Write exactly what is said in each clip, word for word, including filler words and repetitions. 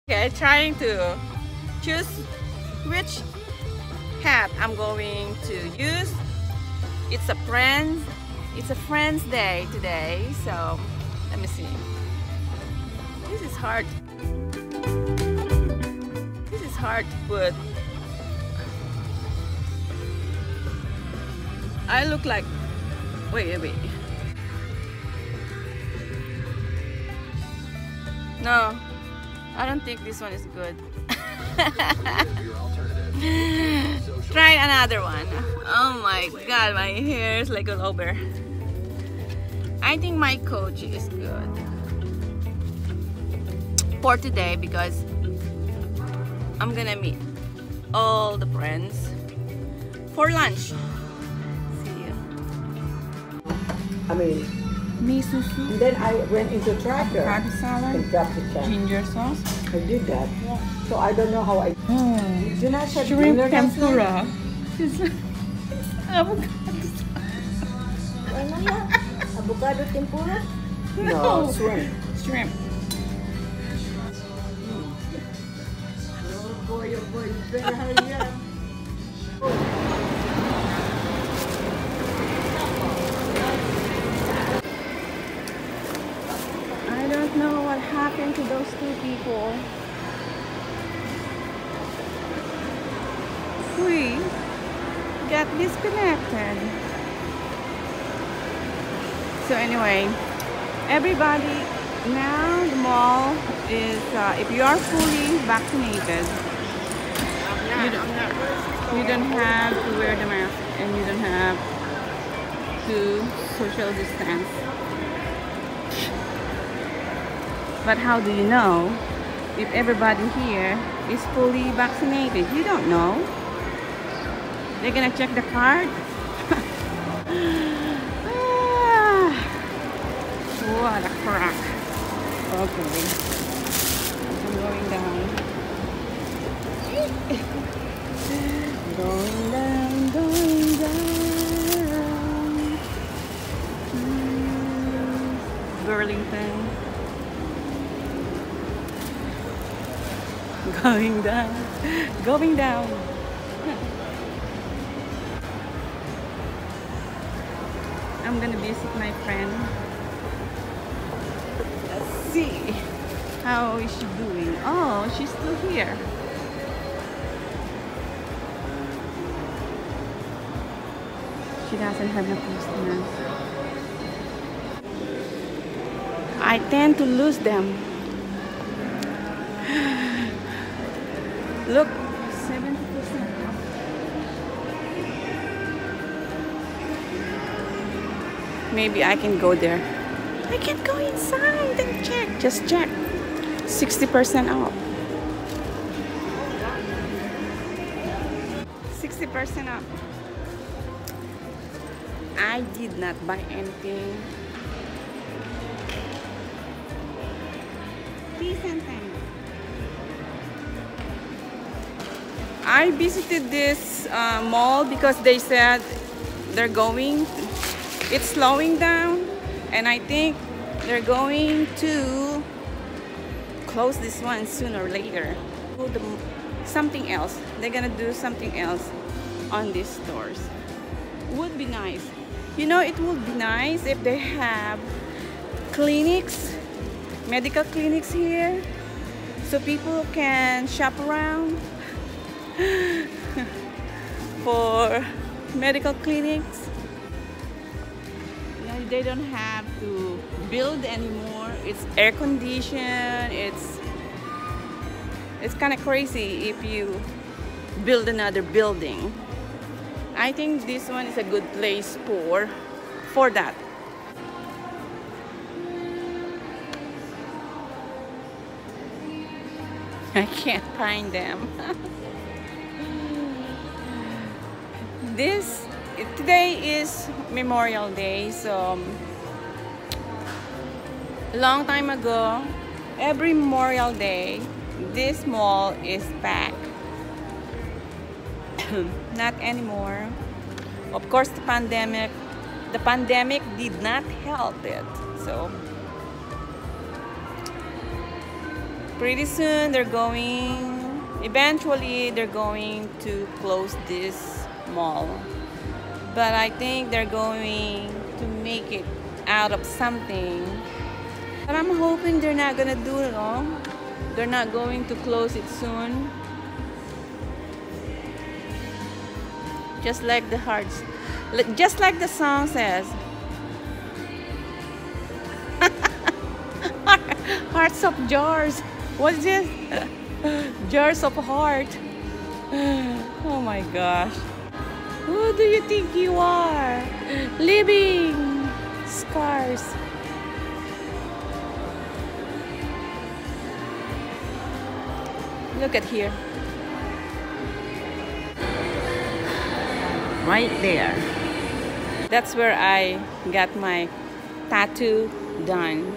Okay, trying to choose which hat I'm going to use. It's a friends, it's a friends day today, so let me see. This is hard. This is hard to put. I look like, wait, wait, wait. No, I don't think this one is good. Try another one. Oh my god, my hair is like all over. I think my coach is good for today because I'm gonna meet all the friends for lunch. See you. I mean, Miso soup, and then I went into Tracker avocado salad, and dropped the check. ginger sauce, I did that. So I don't know how I. oh, Did I say shrimp dinner last night? tempura. Avocado. Ano yan? Avocado tempura? No, shrimp. Shrimp. Oh boy, oh boy, you better hurry up. I don't know what happened to those two people. We got disconnected. So anyway, everybody now the mall is uh, if you are fully vaccinated, you don't, you don't have to wear the mask and you don't have to social distance. But how do you know if everybody here is fully vaccinated? You don't know. They're gonna check the card. Ah, what a crack. Okay. I'm going down. Going down, going down. Mm, Burlington. Going down, going down. I'm gonna visit my friend. Let's see. How is she doing? Oh, she's still here. She doesn't have no customers. I tend to lose them. Look, seventy percent off. Maybe I can go there. I can go inside and check. Just check. sixty percent off. sixty percent off. I did not buy anything. Peace and thanks. I visited this uh, mall because they said they're going, it's slowing down, and I think they're going to close this one sooner or later. Something else. They're gonna do something else on these stores. Would be nice. You know, it would be nice if they have clinics, medical clinics here, so people can shop around. For medical clinics, you know, they don't have to build anymore. It's air conditioned. It's it's kind of crazy if you build another building. I think this one is a good place for for that. I can't find them. This today is Memorial Day, so long time ago, every Memorial Day, this mall is packed. Not anymore. Of course, the pandemic, the pandemic did not help it. So pretty soon they're going, eventually they're going to close this mall. But I think they're going to make it out of something. But I'm hoping they're not gonna do it all. They're not going to close it soon. Just like the hearts, just like the song says. Hearts of jars. What is this? Jars of heart. Oh my gosh. Who do you think you are? Living scars. Look at here. Right there. That's where I got my tattoo done.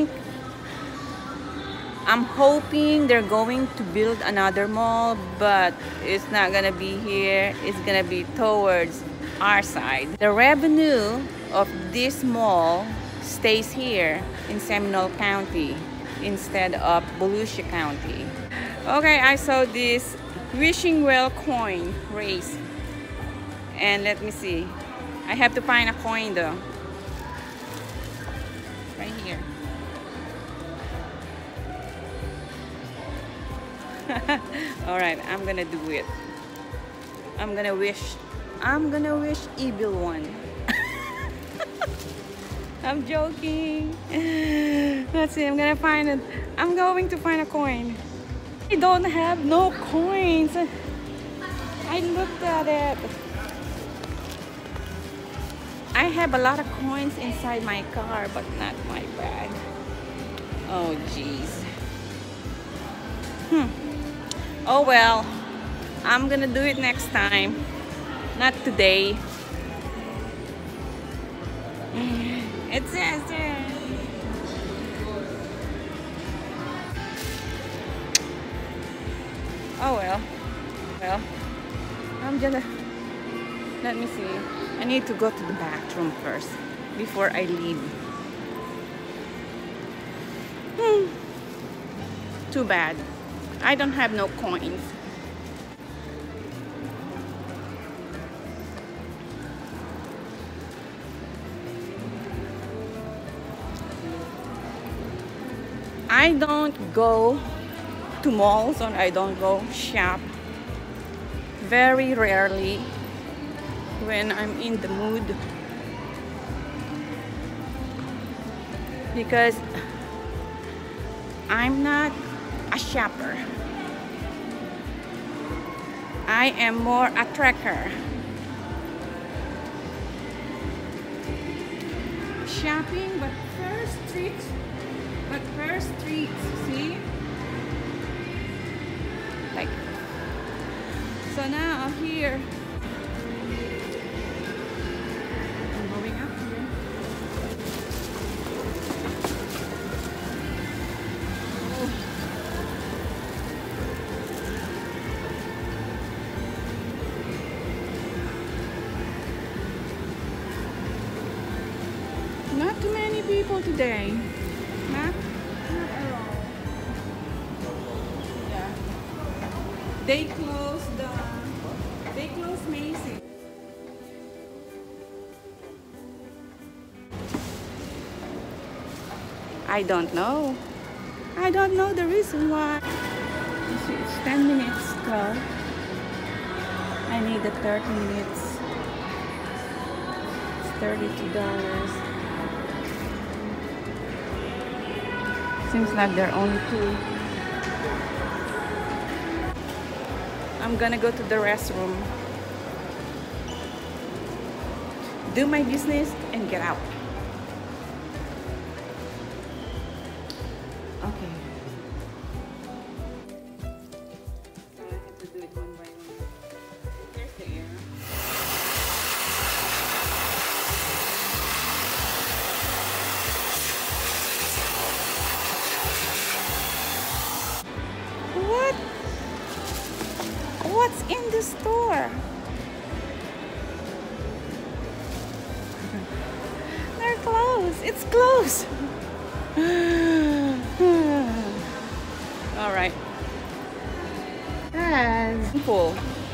I'm hoping they're going to build another mall, but it's not gonna be here. It's gonna be towards our side. The revenue of this mall stays here in Seminole County instead of Volusia County. Okay, I saw this wishing well coin race. And let me see. I have to find a coin though. Right here. Alright, I'm gonna do it. I'm gonna wish. I'm gonna wish evil one. I'm joking. Let's see, I'm gonna find it. I'm going to find a coin. I don't have no coins. I looked at it. I have a lot of coins inside my car, but not my bag. Oh, jeez. Hmm. Oh well, I'm gonna do it next time. Not today. It says there. Oh well. Well, I'm gonna, let me see. I need to go to the bathroom first before I leave. Hmm. Too bad. I don't have no coins. I don't go to malls, or I don't go shop very rarely when I'm in the mood, because I'm not a shopper. I am more a trekker. Shopping, but first streets, but first streets, see? Like, so now I'm here. I'm going up here. Not too many people today. Not, not at all. Yeah. They closed the, they closed Macy's. I don't know. I don't know the reason why. You see, it's ten minutes twelve. I need the thirty minutes. It's thirty-two dollars. Seems like there are only two. I'm gonna go to the restroom, do my business, and get out. Okay. So I have to do it one by one. Here's the air. What? What's in the store? They're closed. It's closed. Yes. Full.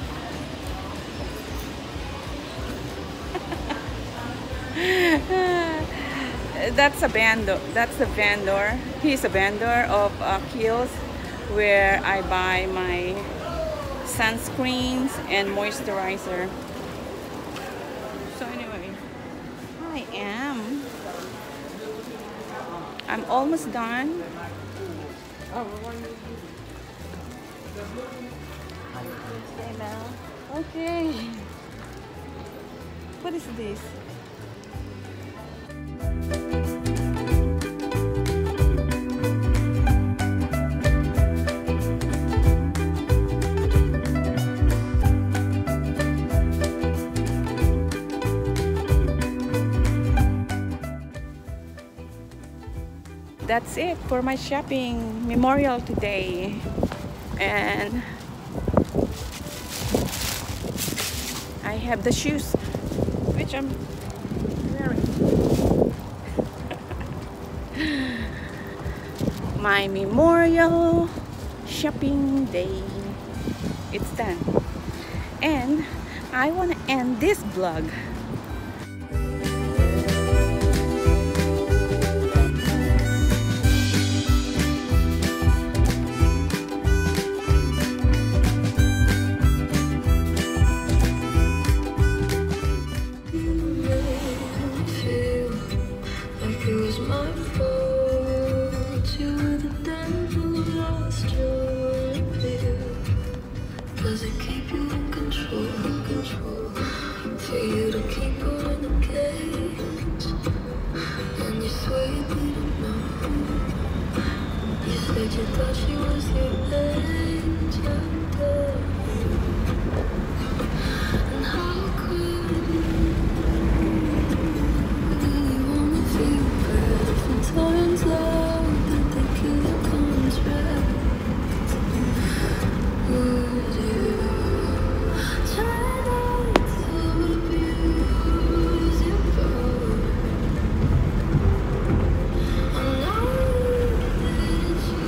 That's a vendor. That's the vendor. He's a vendor of uh, Kiehl's, where I buy my sunscreens and moisturizer. So anyway, I am. I'm almost done. Okay. What is this? That's it for my shopping memorial today, and I have the shoes which I'm wearing. My memorial shopping day, it's done, and I want to end this vlog. You thought she was your angel, and how could do you wanna feel bad if it turns out that they kill your contract? Would you try not to abuse your power? I know that you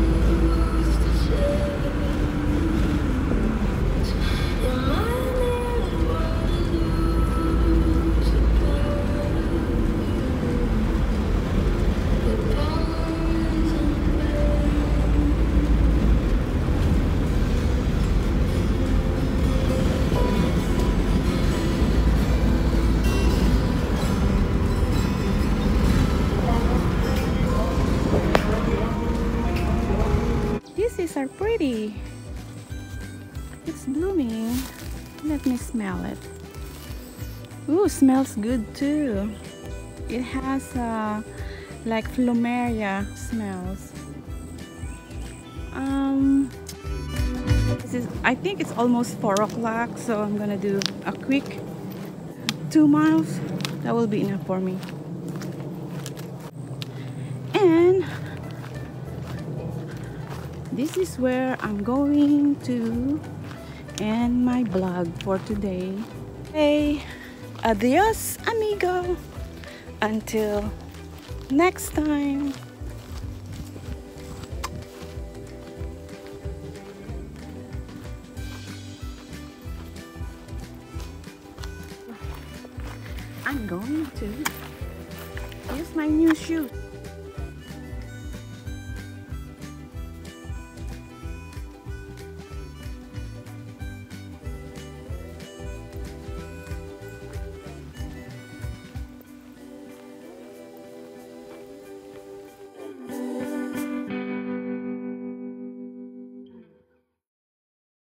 These are pretty. It's blooming. Let me smell it. Ooh, smells good too. It has uh, like plumeria smells. Um, this is, I think it's almost four o'clock, so I'm gonna do a quick two miles. That will be enough for me. And this is where I'm going to end my vlog for today. Hey, adios amigo. Until next time. I'm going to use my new shoes.